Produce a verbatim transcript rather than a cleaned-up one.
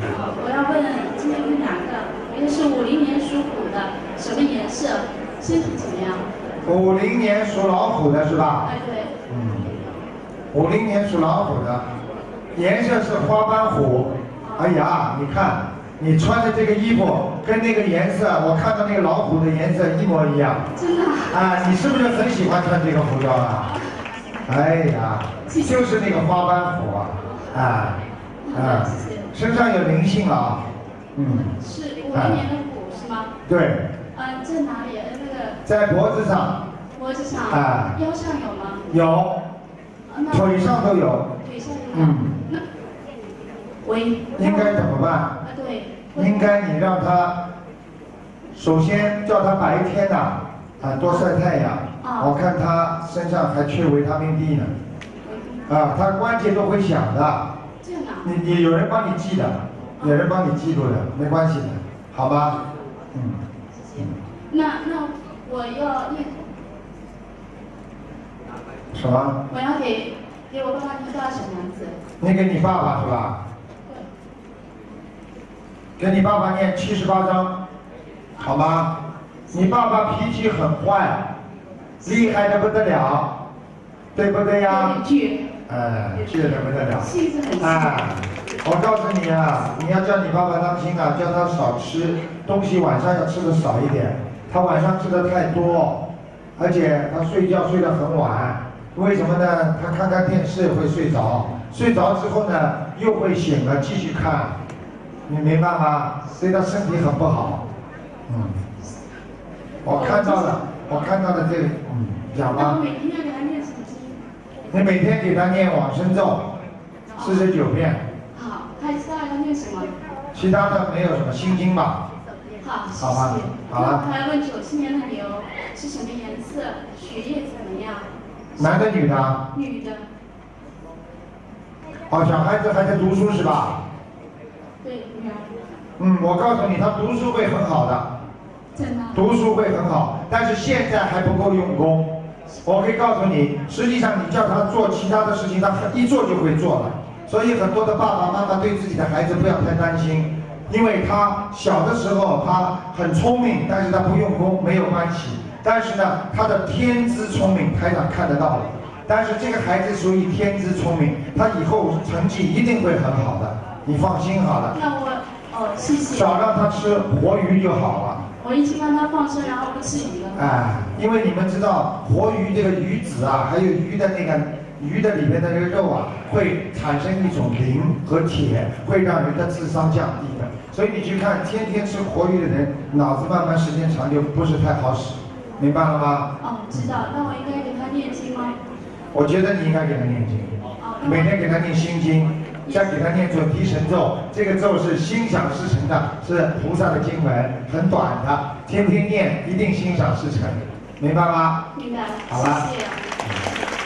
好，我要问今天问两个，一个是五零年属虎的，什么颜色，身体怎么样？ 五零年属老虎的是吧？ 哎，对。 嗯。五零年属老虎的，颜色是花斑虎。哎呀，你看你穿的这个衣服跟那个颜色，我看到那个老虎的颜色一模一样。 真的？ 啊，你是不是很喜欢穿这个服装啊？哎呀，就是那个花斑虎啊，啊啊，身上有灵性啊，嗯。 是五零年的虎是吗？ 对。 嗯，在哪里？那个。 在脖子上。 脖子上。 啊。 腰上有吗？ 有。腿上都有。 腿上有。 嗯。 那，喂。 应该怎么办？ 啊，对。 应该你让他，首先叫他白天呐，啊，多晒太阳。 啊。 我看他身上还缺维他命 D 呢。啊，他关节都会响的。 这样啊。 你你有人帮你记的，有人帮你记录的，没关系的，好吧？嗯。 谢谢。那那我要念。 什么？ 我要给给我爸爸念多少小房子？ 你给你爸爸是吧？对。给你爸爸念七十八章，好吗？你爸爸脾气很坏，厉害的不得了，对不对呀？ 倔。 哎，倔的不得了。 性子很急。 哎，我告诉你啊，你要叫你爸爸当心啊，叫他少吃东西，晚上要吃的少一点。他晚上吃的太多，而且他睡觉睡得很晚。为什么呢？他看看电视会睡着，睡着之后呢又会醒了继续看，你明白吗？对他身体很不好。嗯，我看到了，我看到了这个，嗯，讲吧。 我每天要给他念什么经？ 你每天给他念往生咒，四十九遍。 好，还其他要念什么？ 其他的没有什么心经吧？ 好，谢谢。 好吧，好了。 还要问九七年的牛是什么颜色，血液怎么样？ 男的女的？ 女的。 哦，小孩子还在读书是吧？ 对，女儿。 嗯，我告诉你，他读书会很好的。 真的。 读书会很好，但是现在还不够用功。我可以告诉你，实际上你叫他做其他的事情，他一做就会做了。所以很多的爸爸妈妈对自己的孩子不要太担心，因为他小的时候他很聪明，但是他不用功没有关系。但是呢，他的天资聪明，台长看得到了。但是这个孩子属于天资聪明，他以后成绩一定会很好的，你放心好了。 那我，哦，谢谢。 少让他吃活鱼就好了。 我已经让他放生，然后不吃鱼了。 哎，因为你们知道活鱼这个鱼籽啊，还有鱼的那个鱼的里面的那个肉啊，会产生一种磷和铁，会让人的智商降低的。所以你去看天天吃活鱼的人，脑子慢慢时间长就不是太好使，明白了吗？ 哦，知道。那我应该给他念经吗？ 我觉得你应该给他念经，每天给他念心经，再给他念准提神咒。这个咒是心想事成的，是菩萨的经文，很短的，天天念一定心想事成，明白吗？ 明白。 好了。 谢谢。